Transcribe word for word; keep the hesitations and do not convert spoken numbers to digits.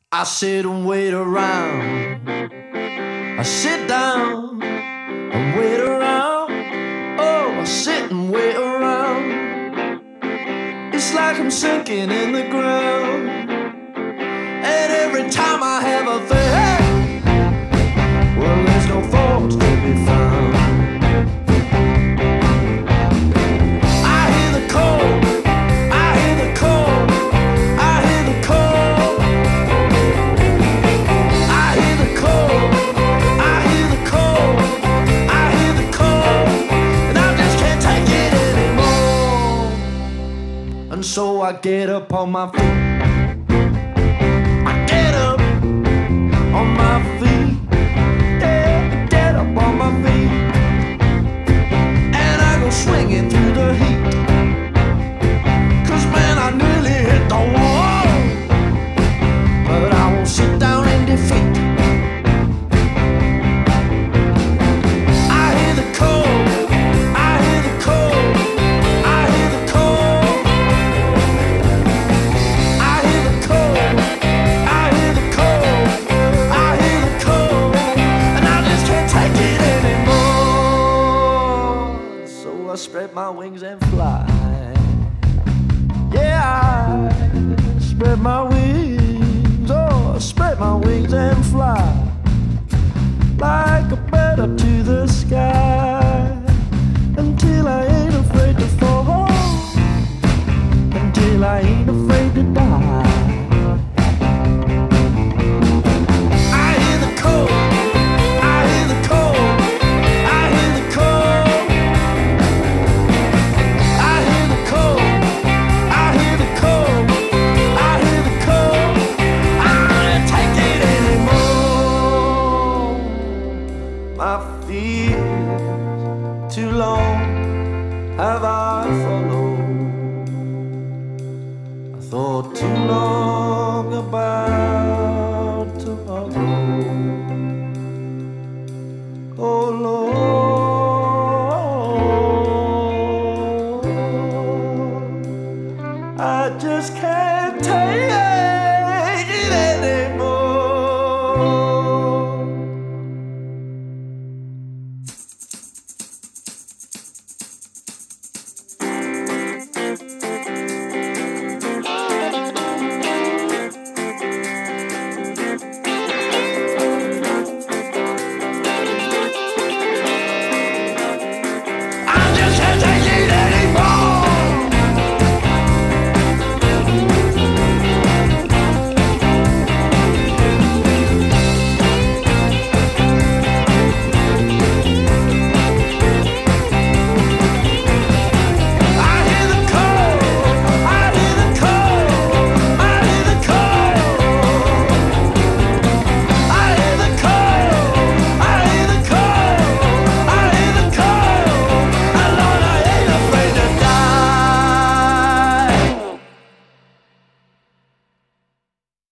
I sit and wait around. I sit down and wait around. Oh, I sit and wait around. It's like I'm sinking in the ground. And every time I have a thing, well, there's no fault to be found. I hear the cold, I hear the cold, I hear the cold. I hear the cold, I hear the cold, I hear the cold. And I just can't take it anymore. And so I get up on my feet. On my feet, yeah, get up on my feet, and I go swinging through the heat. Cause man, I nearly hit the wall, but I won't sit down in defeat. I hear the cold, I hear the cold, I hear the cold, I hear the cold, I hear the cold. I spread my wings and fly. Yeah, I spread my wings. Oh, I spread my wings and fly like a bird up to the sky.